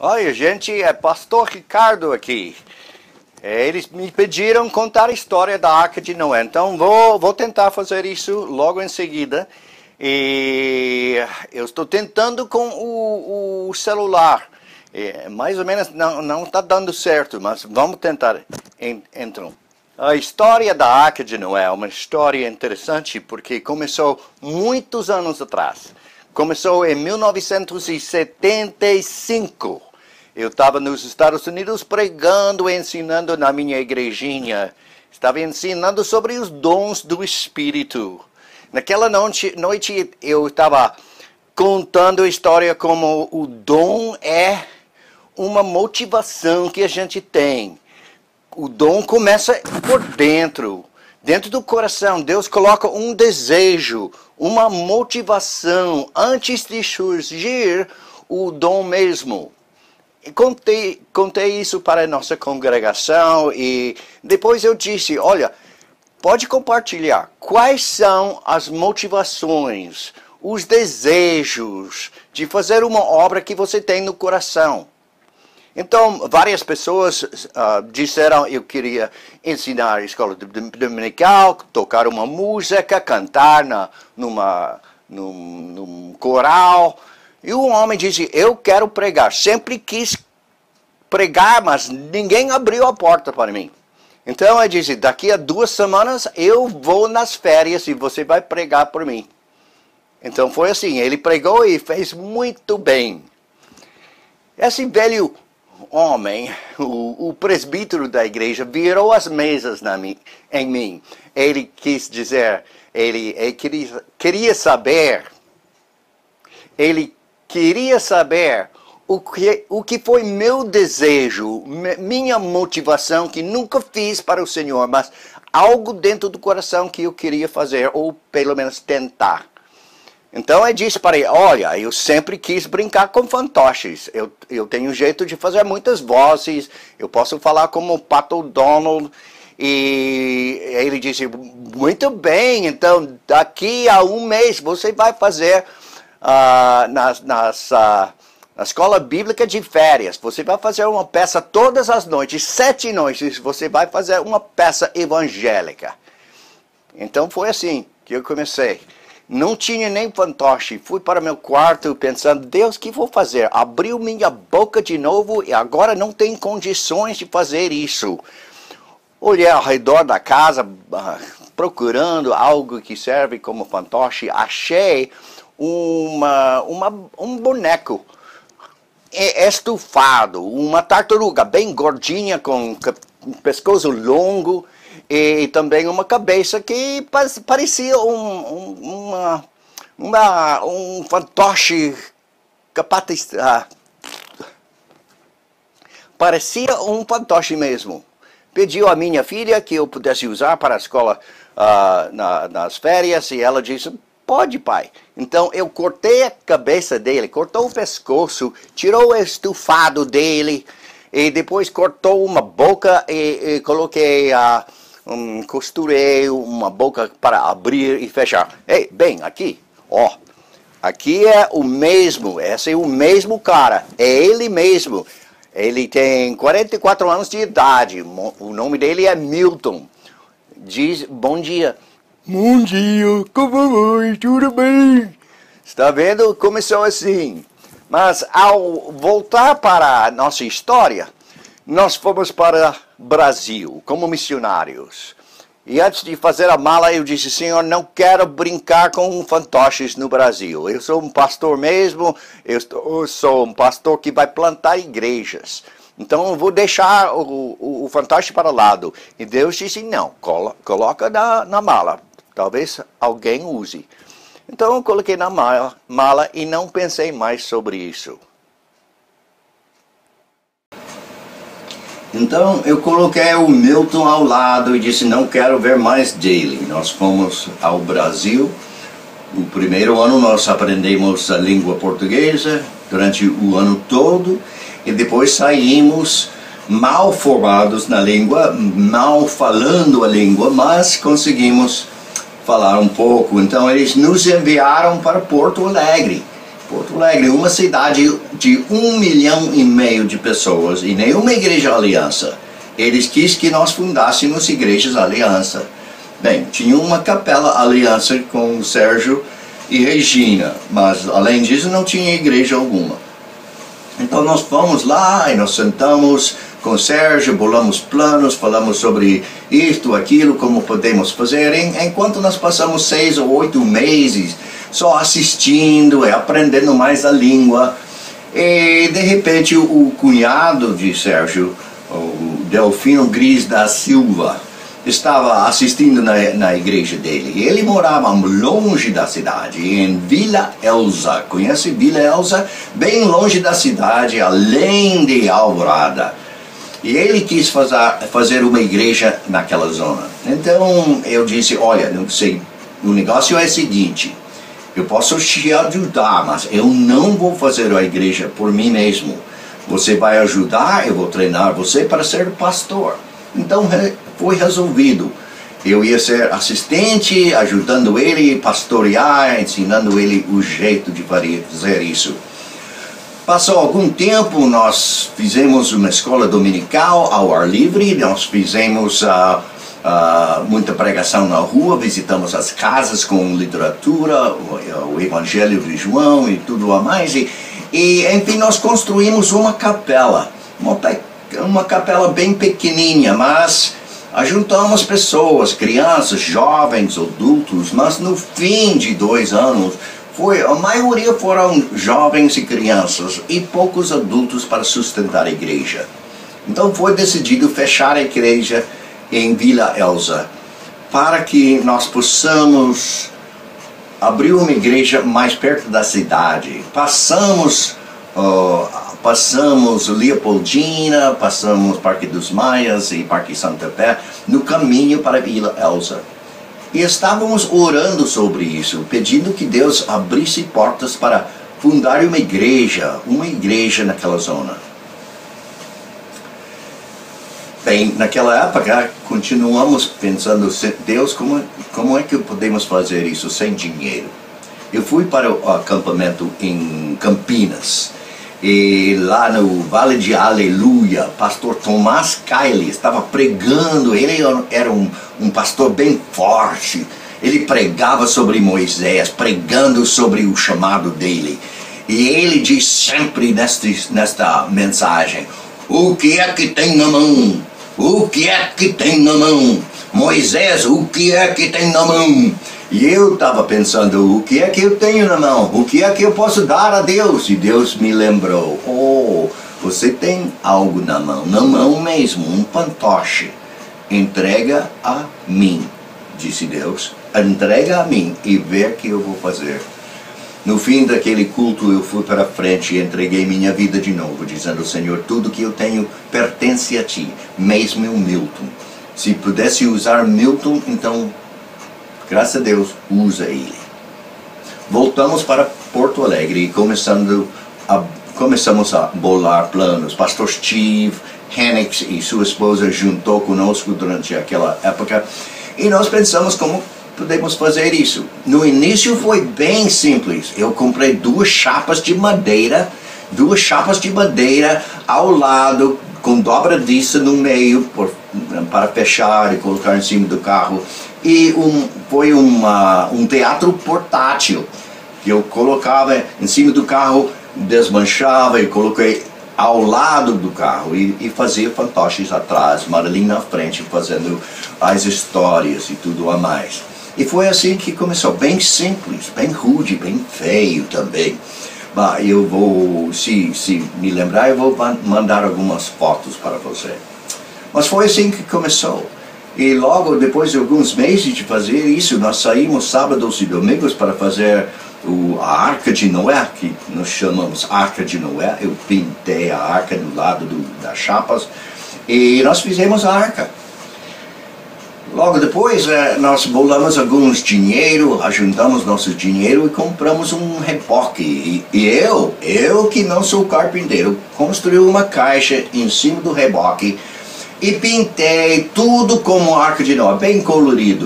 Olha, gente, é Pastor Ricardo aqui. Eles me pediram contar a história da Arca de Noé, então vou tentar fazer isso logo em seguida. E eu estou tentando com o celular. Mais ou menos não está dando certo, mas vamos tentar. Então, a história da Arca de Noé é uma história interessante porque começou muitos anos atrás. Começou em 1975. Eu estava nos Estados Unidos pregando e ensinando na minha igrejinha. Estava ensinando sobre os dons do Espírito. Naquela noite eu estava contando a história como o dom é uma motivação que a gente tem. O dom começa por dentro. Dentro do coração, Deus coloca um desejo, uma motivação antes de surgir o dom mesmo. E contei isso para a nossa congregação e depois eu disse, olha, pode compartilhar quais são as motivações, os desejos de fazer uma obra que você tem no coração. Então, várias pessoas disseram eu queria ensinar a escola dominical, tocar uma música, cantar num coral. E o homem disse, eu quero pregar. Sempre quis pregar, mas ninguém abriu a porta para mim. Então ele disse, daqui a 2 semanas eu vou nas férias e você vai pregar por mim. Então foi assim, ele pregou e fez muito bem. Esse velho homem, o presbítero da igreja, virou as mesas em mim. Ele quis dizer, ele queria saber o que foi meu desejo, minha motivação, que nunca fiz para o Senhor, mas algo dentro do coração que eu queria fazer, ou pelo menos tentar. Então eu disse para ele, olha, eu sempre quis brincar com fantoches. Eu tenho jeito de fazer muitas vozes, eu posso falar como o Pato Donald. E ele disse, muito bem, então daqui a 1 mês você vai fazer na escola bíblica de férias. Você vai fazer uma peça todas as noites, 7 noites, você vai fazer uma peça evangélica. Então foi assim que eu comecei. Não tinha nem fantoche. Fui para meu quarto pensando, Deus, o que vou fazer? Abriu minha boca de novo e agora não tem condições de fazer isso. Olhei ao redor da casa, procurando algo que serve como fantoche. Achei um boneco estufado, uma tartaruga bem gordinha com pescoço longo. E também uma cabeça que parecia um fantoche parecia um fantoche mesmo. Pediu à minha filha que eu pudesse usar para a escola nas férias e ela disse, pode pai. Então eu cortei a cabeça dele, cortou o pescoço, tirou o estufado dele e depois cortou uma boca e coloquei costurei uma boca para abrir e fechar. Ei, bem, aqui, ó. Aqui é o mesmo, esse é o mesmo cara, é ele mesmo. Ele tem 44 anos de idade, o nome dele é Milton. Diz, bom dia. Bom dia, como vai? Tudo bem? Está vendo? Começou assim. Mas ao voltar para a nossa história, nós fomos para Brasil como missionários. E antes de fazer a mala eu disse, Senhor, não quero brincar com fantoches no Brasil. Eu sou um pastor mesmo, eu sou um pastor que vai plantar igrejas. Então eu vou deixar o fantoche para o lado. E Deus disse, não, coloca na mala. Talvez alguém use. Então eu coloquei na mala e não pensei mais sobre isso. Então eu coloquei o Milton ao lado e disse, não quero ver mais dele. Nós fomos ao Brasil. No primeiro ano nós aprendemos a língua portuguesa durante o ano todo. E depois saímos mal formados na língua, mal falando a língua, mas conseguimos falar um pouco. Então eles nos enviaram para Porto Alegre. Porto Alegre, uma cidade de 1,5 milhão de pessoas e nenhuma igreja aliança. Eles quis que nós fundássemos igrejas aliança. Bem, tinha uma capela aliança com o Sérgio e Regina, mas além disso não tinha igreja alguma. Então nós fomos lá e nós sentamos com o Sérgio, bolamos planos, falamos sobre isto, aquilo, como podemos fazer, enquanto nós passamos 6 ou 8 meses só assistindo e aprendendo mais a língua. E de repente o cunhado de Sérgio, o Delfino Gris da Silva, estava assistindo na igreja dele. E ele morava longe da cidade, em Vila Elza. Conhece Vila Elza? Bem longe da cidade, além de Alvorada. E ele quis fazer uma igreja naquela zona. Então eu disse, olha, não sei, o negócio é o seguinte, eu posso te ajudar, mas eu não vou fazer a igreja por mim mesmo. Você vai ajudar, eu vou treinar você para ser pastor. Então foi resolvido. Eu ia ser assistente, ajudando ele a pastorear, ensinando ele o jeito de fazer isso. Passou algum tempo, nós fizemos uma escola dominical ao ar livre, nós fizemos muita pregação na rua, visitamos as casas com literatura, o Evangelho de João e tudo a mais. E enfim, nós construímos uma capela bem pequenininha, mas ajuntamos pessoas, crianças, jovens, adultos, mas no fim de 2 anos, a maioria foram jovens e crianças e poucos adultos para sustentar a igreja. Então foi decidido fechar a igreja em Vila Elza para que nós possamos abrir uma igreja mais perto da cidade. Passamos Leopoldina, passamos Parque dos Maias e Parque Santa Fé no caminho para Vila Elza. E estávamos orando sobre isso, pedindo que Deus abrisse portas para fundar uma igreja naquela zona. Bem, naquela época, continuamos pensando, Deus, como é que podemos fazer isso sem dinheiro? Eu fui para o acampamento em Campinas, e lá no Vale de Aleluia, pastor Tomás Caile estava pregando. Ele era um pastor bem forte. Ele pregava sobre Moisés, pregando sobre o chamado dele. E ele diz sempre nesta mensagem, o que é que tem na mão? O que é que tem na mão? Moisés, o que é que tem na mão? E eu estava pensando, o que é que eu tenho na mão? O que é que eu posso dar a Deus? E Deus me lembrou, você tem algo na mão mesmo, um fantoche. Entrega a mim, disse Deus. Entrega a mim e vê o que eu vou fazer. No fim daquele culto eu fui para frente e entreguei minha vida de novo, dizendo, Senhor, tudo que eu tenho pertence a Ti, mesmo o Milton. Se pudesse usar Milton, então, graças a Deus, usa ele. Voltamos para Porto Alegre e começamos a bolar planos. Pastor Steve Hennigs e sua esposa juntou conosco durante aquela época e nós pensamos como podemos fazer isso. No início foi bem simples. Eu comprei 2 chapas de madeira ao lado, com dobradiça no meio para fechar e colocar em cima do carro. E foi um teatro portátil que eu colocava em cima do carro, desmanchava e coloquei ao lado do carro e fazia fantoches atrás, Marilyn na frente fazendo as histórias e tudo a mais. E foi assim que começou, bem simples, bem rude, bem feio também. Mas eu vou, se me lembrar, eu vou mandar algumas fotos para você. Mas foi assim que começou. E logo depois de alguns meses de fazer isso, nós saímos sábados e domingos para fazer a Arca de Noé, que nós chamamos Arca de Noé. Eu pintei a arca do lado das chapas e nós fizemos a arca. Logo depois, nós bolamos alguns dinheiro, ajuntamos nosso dinheiro e compramos um reboque. E eu que não sou carpinteiro, construí uma caixa em cima do reboque e pintei tudo como Arca de Noé, bem colorido.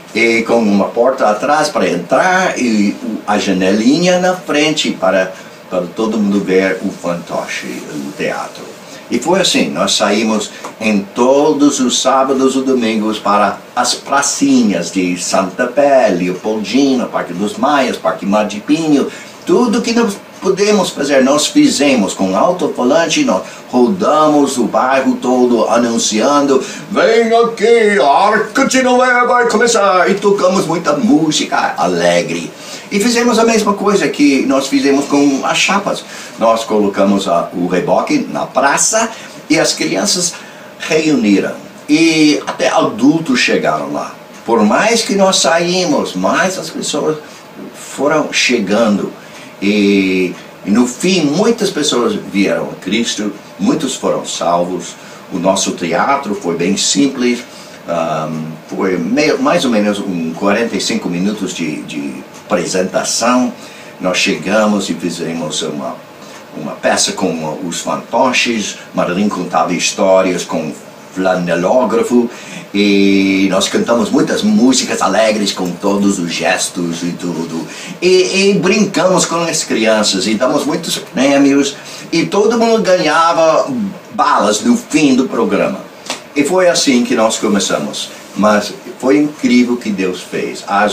e com uma porta atrás para entrar e a janelinha na frente para todo mundo ver o fantoche, o teatro. E foi assim, nós saímos em todos os sábados e domingos para as pracinhas de Santa Fé, Leopoldina, Parque dos Maias, Parque Mar de Pinho, tudo que nós podemos fazer, nós fizemos com alto-falante, nós rodamos o bairro todo anunciando: vem aqui, a Arca de Noé vai começar, e tocamos muita música alegre. E fizemos a mesma coisa que nós fizemos com as chapas. Nós colocamos o reboque na praça e as crianças reuniram. E até adultos chegaram lá. Por mais que nós saímos, mais as pessoas foram chegando. E no fim, muitas pessoas vieram a Cristo, muitos foram salvos. O nosso teatro foi bem simples. Foi mais ou menos 45 minutos de apresentação. Nós chegamos e fizemos uma peça com os fantoches. Marilyn contava histórias com flanelógrafo e nós cantamos muitas músicas alegres com todos os gestos e tudo. E brincamos com as crianças e damos muitos prêmios e todo mundo ganhava balas no fim do programa. E foi assim que nós começamos. Mas foi incrível o que Deus fez. Às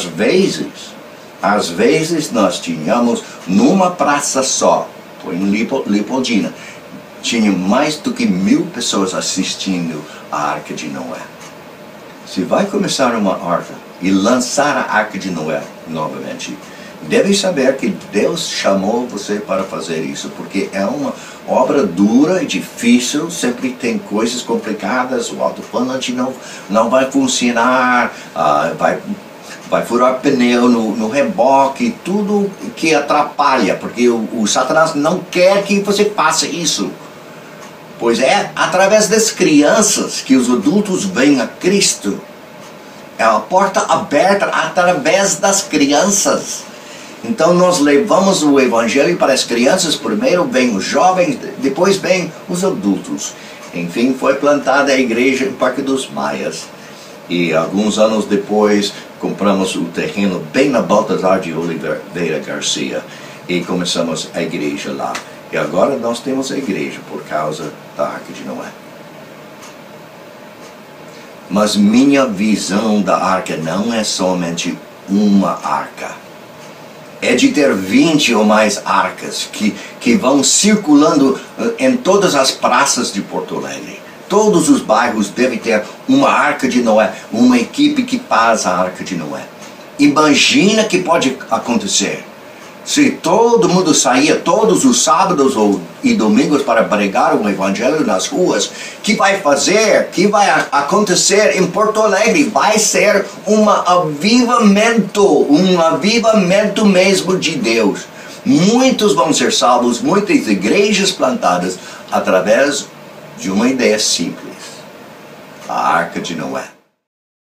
vezes nós tínhamos numa praça só, foi em Leopoldina, tinha mais do que 1000 pessoas assistindo a Arca de Noé. Se vai começar uma arca e lançar a Arca de Noé novamente, deve saber que Deus chamou você para fazer isso, porque é uma obra dura e difícil, sempre tem coisas complicadas, o alto-falante não vai funcionar, vai furar pneu no reboque, tudo que atrapalha, porque o Satanás não quer que você faça isso. Pois é através das crianças que os adultos vêm a Cristo. É a porta aberta através das crianças. Então nós levamos o Evangelho para as crianças, primeiro vem os jovens, depois vem os adultos. Enfim, foi plantada a igreja em Parque dos Maias. E alguns anos depois compramos o terreno bem na Baltazar de Oliveira Garcia e começamos a igreja lá. E agora nós temos a igreja por causa da Arca de Noé. Mas minha visão da arca não é somente uma arca. É de ter 20 ou mais arcas que vão circulando em todas as praças de Porto Alegre. Todos os bairros devem ter uma Arca de Noé, uma equipe que faz a Arca de Noé. Imagina que pode acontecer se todo mundo saía todos os sábados e domingos para pregar o Evangelho nas ruas. Que vai acontecer em Porto Alegre? Vai ser um avivamento mesmo de Deus. Muitos vão ser salvos, muitas igrejas plantadas através de uma ideia simples: a Arca de Noé.